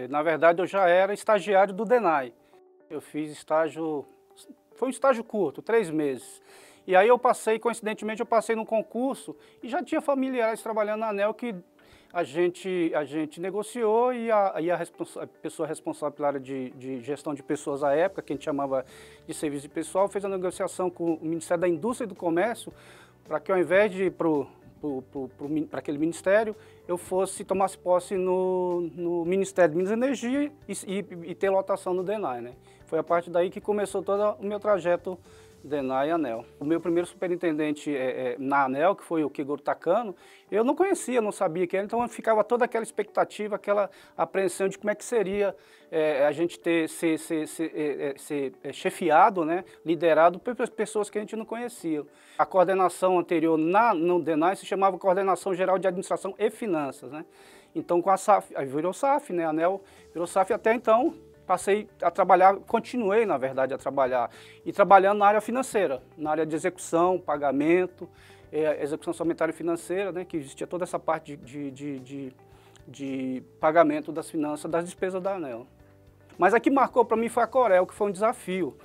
Na verdade, eu já era estagiário do DENAI. Eu fiz estágio, foi um estágio curto, 3 meses. E aí eu passei, coincidentemente, eu passei num concurso e já tinha familiares trabalhando na ANEEL que a gente negociou e a pessoa responsável pela área de gestão de pessoas à época, que a gente chamava de serviço de pessoal, fez a negociação com o Ministério da Indústria e do Comércio para que ao invés de ir para aquele ministério, eu tomasse posse no Ministério de Minas e Energia e ter lotação no DENAI, né? Foi a partir daí que começou todo o meu trajeto DENAI e ANEEL. O meu primeiro superintendente na ANEEL, que foi o Kigoro Takano, eu não conhecia, não sabia quem era, então ficava toda aquela expectativa, aquela apreensão de como é que seria a gente ser chefiado, né, liderado por pessoas que a gente não conhecia. A coordenação anterior no DENAI se chamava Coordenação Geral de Administração e Finanças, né? Então com a SAF, aí virou SAF, né, a ANEEL virou SAF até então. Passei a trabalhar, continuei, na verdade, a trabalhar, e trabalhando na área financeira, na área de execução, pagamento, execução orçamentária e financeira, né, que existia toda essa parte de pagamento das finanças, das despesas da ANEEL. Mas a que marcou para mim foi a Corel, que foi um desafio.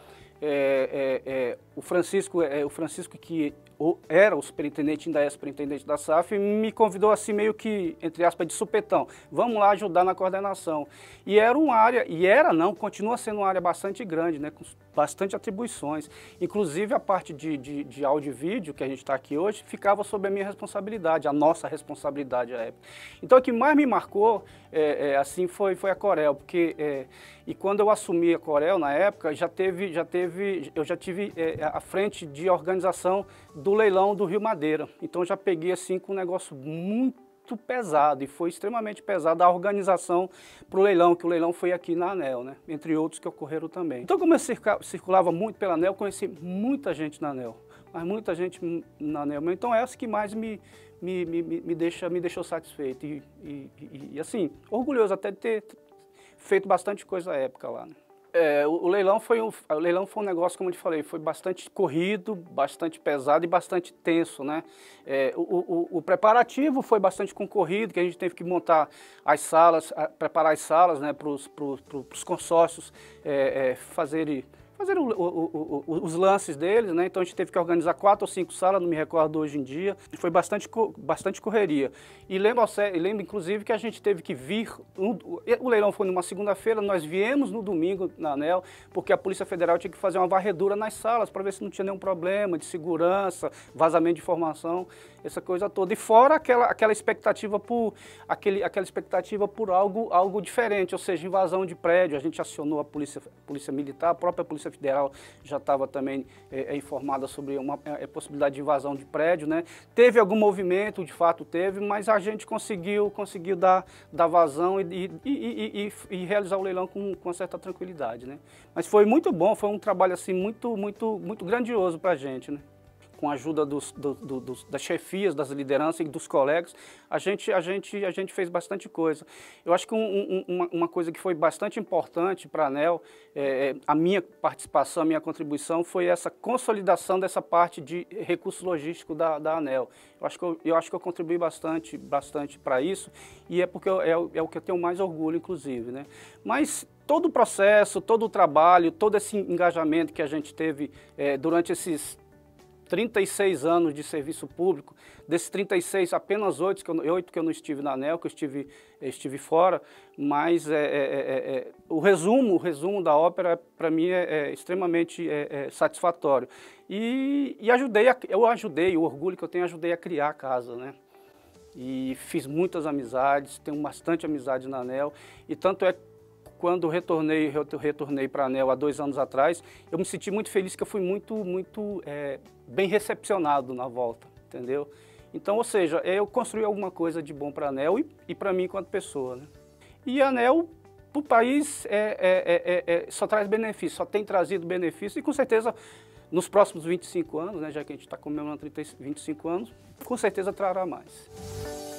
O Francisco, que era o superintendente, ainda é superintendente da SAF, me convidou assim meio que, entre aspas, de supetão. Vamos lá ajudar na coordenação. E era uma área, continua sendo uma área bastante grande, né, com bastante atribuições. Inclusive a parte de áudio e vídeo, que a gente está aqui hoje, ficava sob a minha responsabilidade, a nossa responsabilidade à época. Então o que mais me marcou, assim, foi a Corel, porque e quando eu assumi a Corel na época, eu já tive à frente de organização do leilão do Rio Madeira. Então já peguei assim com um negócio muito pesado, e foi extremamente pesado a organização para o leilão, que o leilão foi aqui na ANEEL, né? Entre outros que ocorreram também. Então como eu circulava muito pela ANEEL, conheci muita gente na ANEEL, mas muita gente na ANEEL. Então essa que mais me deixou satisfeito e assim, orgulhoso até de ter feito bastante coisa à época lá, né? O leilão foi um negócio, como eu te falei, foi bastante corrido, bastante pesado e bastante tenso, né? O preparativo foi bastante concorrido, que a gente teve que montar as salas, preparar as salas, né, para os consórcios fazerem os lances deles, né? Então a gente teve que organizar 4 ou 5 salas, não me recordo hoje em dia. Foi bastante correria. E lembro inclusive que a gente teve que vir, o leilão foi numa segunda-feira, nós viemos no domingo na ANEEL, porque a Polícia Federal tinha que fazer uma varredura nas salas para ver se não tinha nenhum problema de segurança, vazamento de informação, essa coisa toda. E fora aquela expectativa por algo diferente, ou seja, invasão de prédio. A gente acionou a polícia militar, a própria Polícia Federal já estava também informada sobre uma possibilidade de invasão de prédio, né? Teve algum movimento, de fato teve, mas a gente conseguiu dar vazão e realizar o leilão com uma certa tranquilidade, né? Mas foi muito bom, foi um trabalho assim muito grandioso para a gente, né? Com a ajuda das chefias, das lideranças e dos colegas, a gente fez bastante coisa. Eu acho que uma coisa que foi bastante importante para a ANEEL, a minha participação, a minha contribuição, foi essa consolidação dessa parte de recurso logístico da ANEEL. Eu acho que eu contribuí bastante para isso, e é porque é o que eu tenho mais orgulho, inclusive, né? Mas todo o processo, todo o trabalho, todo esse engajamento que a gente teve durante esses 36 anos de serviço público, desses 36, apenas 8 que eu não estive na ANEEL, que eu estive fora, mas o resumo da ópera, para mim, é extremamente satisfatório. E eu ajudei, o orgulho que eu tenho, ajudei a criar a casa, né? E fiz muitas amizades, tenho bastante amizade na ANEEL, e tanto é que quando eu retornei para a ANEEL há 2 anos atrás, eu me senti muito feliz, que eu fui muito bem recepcionado na volta, entendeu? Então, ou seja, eu construí alguma coisa de bom para a ANEEL e para mim enquanto pessoa, né? E a ANEEL, para o país, só traz benefício, só tem trazido benefício, e com certeza, nos próximos 25 anos, né, já que a gente está comemorando 25 anos, com certeza trará mais.